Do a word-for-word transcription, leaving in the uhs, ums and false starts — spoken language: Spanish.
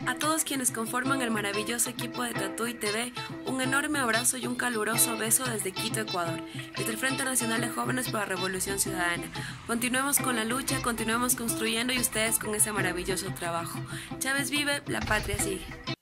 A todos quienes conforman el maravilloso equipo de Tatuí T V, un enorme abrazo y un caluroso beso desde Quito, Ecuador, desde el Frente Nacional de Jóvenes por la Revolución Ciudadana. Continuemos con la lucha, continuemos construyendo y ustedes con ese maravilloso trabajo. Chávez vive, la patria sigue.